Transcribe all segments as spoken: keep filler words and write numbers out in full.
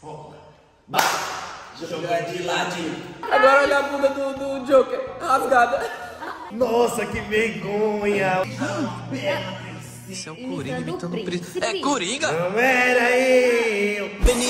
Jogar de ladinho. Agora olha a bunda do, do Joker, rasgada. Nossa, que vergonha. Isso é o Coringa imitando o príncipe. É Coringa? Não era eu.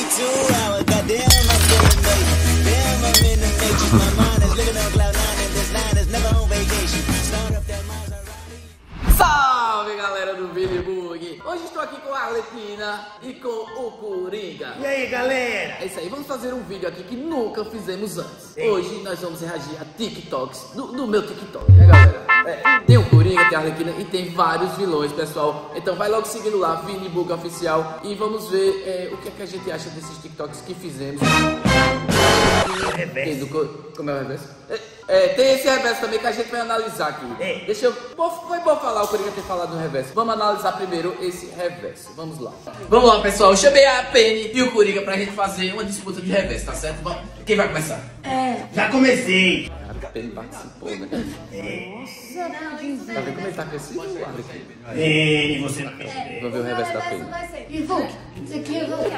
Salve, galera do Vini Bug! Hoje estou aqui com a Arlequina e com o Coringa. E aí, galera? É isso aí, vamos fazer um vídeo aqui que nunca fizemos antes. Sim. Hoje nós vamos reagir a TikToks do, do meu TikTok, né, galera? É, tem o Coringa, tem a Arlequina e tem vários vilões, pessoal. Então vai logo seguindo lá, Vini Bug Oficial, e vamos ver é, o que é que a gente acha desses TikToks que fizemos. Reverso. Tem do, como é o reverso? É, é, tem esse reverso também que a gente vai analisar aqui. É. Deixa eu. Foi bom falar o Coringa ter falado no reverso. Vamos analisar primeiro esse reverso. Vamos lá. Vamos lá, pessoal. Eu chamei a Penny e o Coringa pra gente fazer uma disputa de reverso, tá certo? Vamos. Quem vai começar? É. Já comecei. A Penny participou, né? Nossa, Nadinho. Tá vendo como ele tá crescido? Penny, você não quer. Vamos ver o reverso da Penny. E Vulk, isso aqui é Vulk.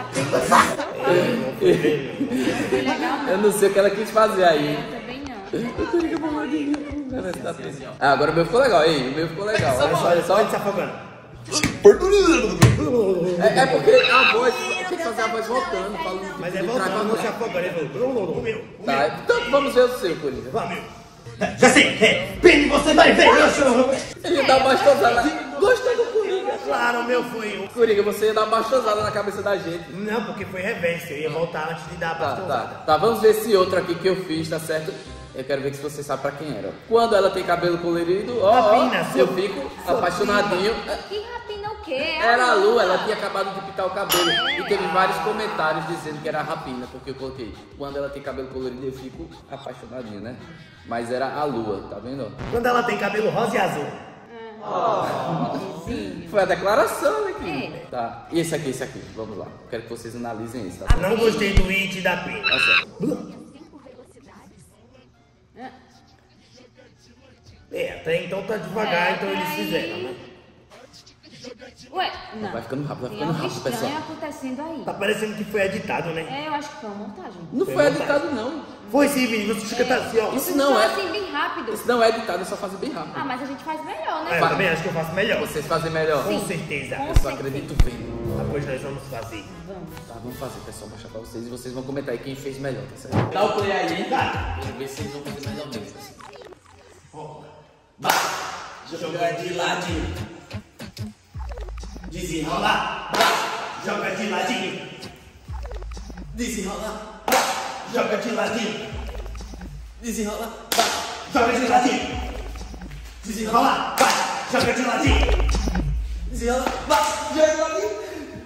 Eu não sei o que ela quis fazer aí. Também não. O Coringa boladinho. O reverso da Penny. Ah, agora o meu ficou legal, hein? O meu ficou legal. Olha só, olha só. Pode se afogando. É, é porque a voz, tem que fazer a voz voltando, falando. Mas é de trás pra voltando, não se frente. afogando. Ele falou, meu. Tá, então vamos ver o seu, Coringa. Vamos. Já sei. É. Penny, você vai ver, meu senhor. Ele dá uma bastosada. Gostou do Coringa? Claro, meu foi eu. Coringa, você ia dar uma bastosada na cabeça da gente. Não, porque foi reverso. Eu ia voltar antes de dar a Tá, bastosada. tá. Tá, vamos ver esse outro aqui que eu fiz, tá certo? Eu quero ver se você sabe pra quem era. Quando ela tem cabelo colorido, ó, Rapina, ó, eu sou- fico sou apaixonadinho. Que rapina o quê? Era a Lu, ela tinha acabado de pintar o cabelo. E teve vários comentários dizendo que era a Rapina, porque eu coloquei. Quando ela tem cabelo colorido, eu fico apaixonadinho, né? Mas era a Lua, tá vendo? Quando ela tem cabelo rosa e azul. Foi a declaração aqui. É. Tá. E esse aqui, esse aqui, vamos lá. Quero que vocês analisem isso, tá? Não gostei do it da Penny. Tá certo. É, até então tá devagar, É, então eles peraí. fizeram, né? Ué, não. Vai ficando rápido, vai Tem ficando algo rápido, estranho pessoal. acontecendo aí. Tá parecendo que foi editado, né? É, eu acho que foi uma montagem. Não foi editado, não. Foi sim, Vini, você fica tá assim, ó. Isso não Só é. assim, bem rápido. Isso não é editado, é só fazer bem rápido. Ah, mas a gente faz melhor, né? Ah, eu também acho que eu faço melhor. Vocês fazem melhor. Com certeza. Eu só acredito vendo. Depois nós vamos fazer. Vamos. Tá, vamos fazer, pessoal, mostrar pra vocês e vocês vão comentar aí quem fez melhor, tá certo? Dá o play aí, Tá. pra ver se vocês vão fazer melhor mesmo. Assim. Jogar de ladinho. Desenrolar. Joga de ladinho. Desenrolar. Joga de ladinho. Desenrolar. Joga de ladinho. Desenrolar. Vai. Joga de ladinho. Desenrolar. Joga de ladinho.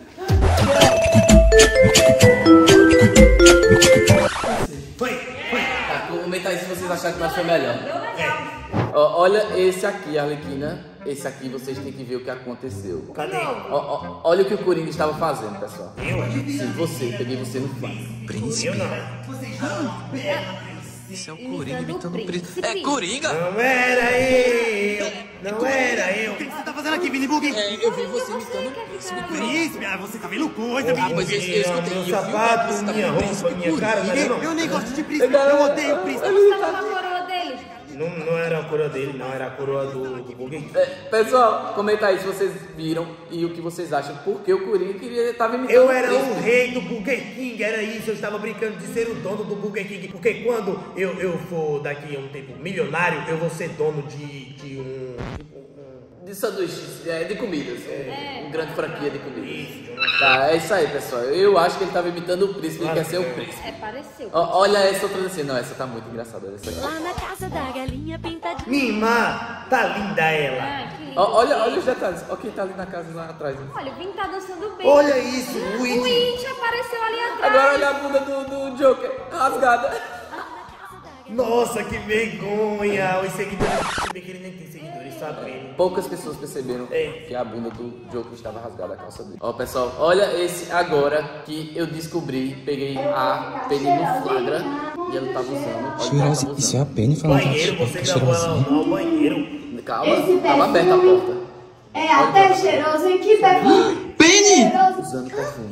Foi, foi. Tá, comenta aí se vocês acharam que nós foi melhor. Deu legal. Ó, olha esse aqui, Arlequina. Esse aqui vocês têm que ver o que aconteceu. Cadê? Ó, ó, olha o que o Coringa estava fazendo, pessoal. Eu? Sim, você, peguei você no flagra. Eu não. Isso é o Coringa imitando o príncipe. É Coringa? Não era eu. Não era eu. O que você tá fazendo aqui, Vini Bug? É, eu vi você imitando o príncipe. Príncipe, ah, você tá vendo coisa, Ah, Vini. mas eu, eu escutei, eu vi Meu o sapato, você tá minha vendo o roupa, minha príncipe cara, Coringa. mas eu Eu não. nem gosto de príncipe, eu odeio príncipe. Você tava com a coroa dele? Não, não era a coroa dele, não. Era a coroa do, do Burger King. É, pessoal, comenta aí se vocês viram e o que vocês acham. Porque o Coringa queria estar imitando Eu o era o príncipe. rei do Burger King, era isso, eu estava brincando de ser o dono do Burger King, porque quando eu, eu for daqui a um tempo milionário, eu vou ser dono de, de um... De sanduíches, é, de comidas. É. Uma grande franquia de comidas. Isso, de uma... Tá, é isso aí, pessoal. Eu acho que ele estava imitando o príncipe, ele quer ser o príncipe. É, pareceu. Ó, olha essa outra assim. Não, essa tá muito engraçada. Essa aqui. Lá na casa da galinha pintadinha. Mima, tá linda ela. Ah, que lindo. Ó, olha, olha os detalhes. Ó quem tá ali na casa lá atrás. Né? Olha, o Vini tá dançando bem. Olha isso, o O It. It apareceu ali atrás. Agora olha a bunda do, do Joker, rasgada. Nossa, que vergonha. Os seguidores, se bem que ele nem tem seguidores, só ele. Poucas pessoas perceberam É. que a bunda do Joker estava rasgada, a calça dele. Ó, pessoal, olha esse agora que eu descobri. Peguei a Penny no flagra e ela tava usando. Olha, ela Cheirosa. tava Isso é a usando. Penny falando Banheiro, que você tá gravou ela cheirosinha. no banheiro. Calma, Esse tava aberta a perfume porta. É até cheiroso, hein? Que perfume Penny! cheiroso. Usando perfume.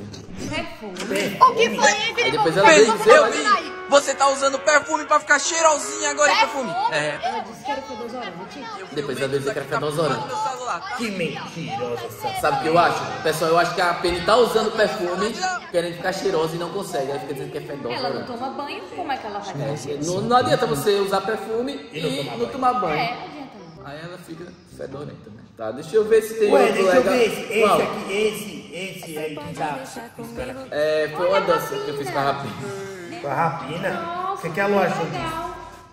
Perfume. O que foi, hein, Aí depois Vini ela Bugi? veio Você dizer, tá eu fazendo vi. aí? Você tá usando perfume pra ficar cheirosinha agora, hein, perfume? É. Ela disse que era fedorante. Depois ela veio dizer que era fedorante. Que mentirosa essa. Sabe o que eu acho? Pessoal, eu acho que a Penny tá usando perfume, querendo ficar cheirosa e não consegue. Aí fica dizendo que é Ela não fedorante. toma banho, como é que ela vai fazer? Não, não adianta você usar perfume e não tomar banho. É, não adianta não. Aí ela fica fedorenta, né? Tá, deixa eu ver se tem Ué, outro deixa eu legal. ver esse, esse Qual? aqui, esse, esse aí que tá. É, foi uma dança que eu fiz com a Rapina. Com a Rapina. Nossa, O que, que a Lua achou disso? legal.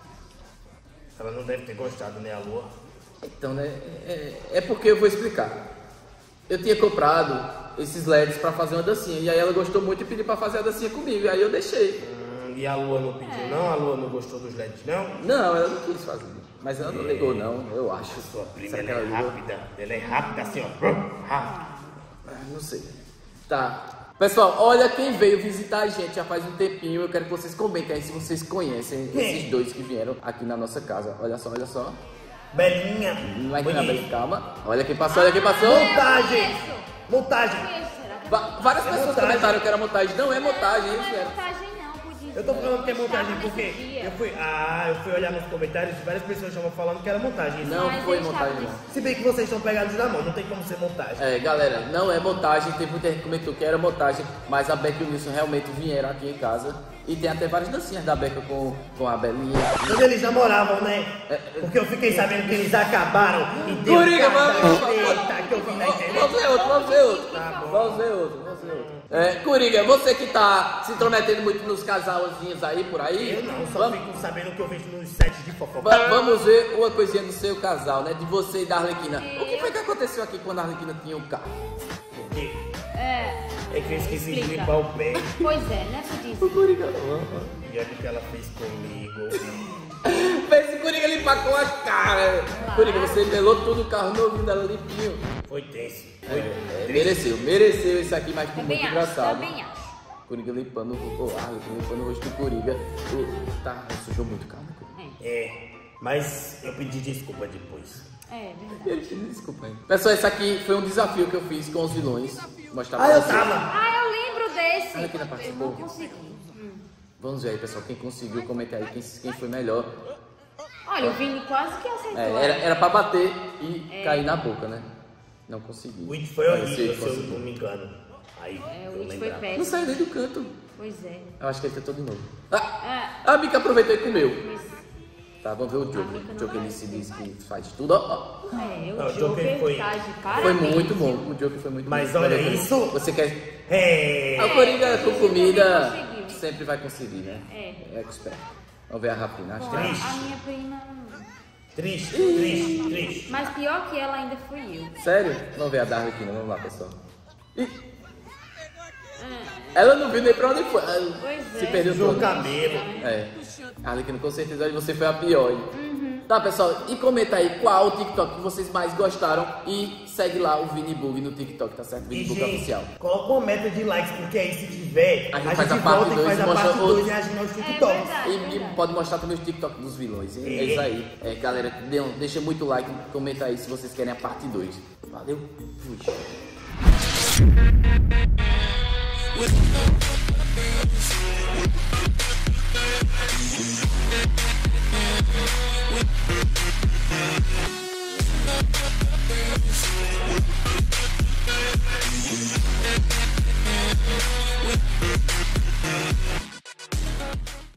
Ela não deve ter gostado, né, a Lua? Então, né? É, é porque eu vou explicar. Eu tinha comprado esses L E Ds pra fazer uma dancinha. E aí ela gostou muito e pediu pra fazer a dancinha comigo. E aí eu deixei. Hum, e a Lua não pediu, não? A Lua não gostou dos L E Ds, não? Não, ela não quis fazer. Mas ela não ligou, não, eu acho. Sua prima, Será ela que é ligou? rápida. Ela é rápida assim, ó. Rápida. Ah, não sei. Tá. Pessoal, olha quem veio visitar a gente já faz um tempinho. Eu quero que vocês comentem aí se vocês conhecem esses dois que vieram aqui na nossa casa. Olha só, olha só. Belinha. Não vai ganhar Bonita. bem, calma. Olha quem passou, olha quem passou. Montagem. Montagem. Va- Várias pessoas montagem. comentaram que era montagem. Não é montagem, Não isso é é. montagem não, podia. Eu tô falando que é montagem Estava porque nesse dia. eu fui, ah, eu fui olhar nos comentários e várias pessoas estavam falando que era montagem. Isso. Não Mas foi eu montagem, estava não. Se bem que vocês estão pegados na mão, não tem como ser montagem. É, galera, não é montagem. Tem muita gente que comentou que era montagem, mas a Beca e o Nilson realmente vieram aqui em casa. E tem até várias dancinhas da Beca com, com a Belinha. Quando eles namoravam, né? Porque eu fiquei sabendo que eles acabaram e deu Coringa, cada vamos, treta que eu vi na internet. Vamos ver outro, vamos ver outro. Tá bom. Vamos ver outro, vamos ver outro. É, Coringa, você que tá se intrometendo muito nos casalzinhos aí por aí. Eu não, só vamos, fico sabendo o que eu vejo nos sites de fofoca. va- vamos ver uma coisinha do seu casal, né? De você e da Arlequina. O que foi que aconteceu aqui quando a Arlequina tinha um carro? Porque É, é que eu esqueci de Explica. limpar o pé. pois é, né, podia. Coringa, E olha o que ela fez comigo. fez o Coringa limpar com a cara. Coringa, você melou todo o carro novinho dela limpinho. Foi tenso. Foi É, triste. mereceu, mereceu isso aqui, mas ficou Também muito acho, engraçado. também acho. Coringa limpando o oh, Arlequina limpando o rosto do Coringa. O- tá, sujou muito o carro, né, Coringa? É, mas eu pedi desculpa depois. É, verdade. Ele pediu desculpa aí. Pessoal, esse aqui foi um desafio que eu fiz com os vilões. Mostrar Ah, pra eu vocês. tava. Ah, eu lembro desse. Olha aqui na Eu participou. não consegui. Vamos ver aí, pessoal. Quem conseguiu, comenta aí quem, quem foi melhor. Olha, o Vini quase que acertou. É, era, era pra bater e cair na boca, né? Não conseguiu. O It foi Mas esse horrível, aí se eu conseguiu. não me engano. Aí, É, eu o It foi lembrava. Não péssimo. saiu nem do canto. Pois é. Eu acho que ele tentou de novo. Ah, Ah, a Mica aproveitou e comeu. isso. Tá, vamos ver o Joker. Mica O Joker não ele é. se diz que faz tudo. Ó, ó. É, o Não, o Joker, Joker foi- tá de Foi parabéns. muito bom. O Joker foi muito Mas bom. olha Valeu, isso. Você quer. É. A Coringa com comida conseguiu. sempre vai conseguir, né? É. É expert. Vamos ver a Rapina. Acho que A, é. Triste. a minha prima... Triste, triste, triste. Mas pior que ela ainda fui eu. Sério? Vamos ver a da Arlequina. Vamos lá, pessoal. Ih. Ela não viu nem pra onde foi. Ela Pois se é. perdeu Sujou o todo. cabelo. É. A Arlequina, com certeza você foi a pior. Hein? Tá, pessoal? E comenta aí qual o TikTok que vocês mais gostaram. E segue lá o Vini Bug no TikTok, tá certo? E, Vini Bug gente, Oficial. coloca uma meta de likes, porque aí se tiver, A a gente gente, faz a parte volta e dois faz e a mostra parte outro. dois e reage aos TikToks. verdade. E, e pode mostrar também os TikTok dos vilões, hein? É, É. isso aí. É, galera, dê um- deixa muito like, comenta aí se vocês querem a parte dois. Valeu? Fui.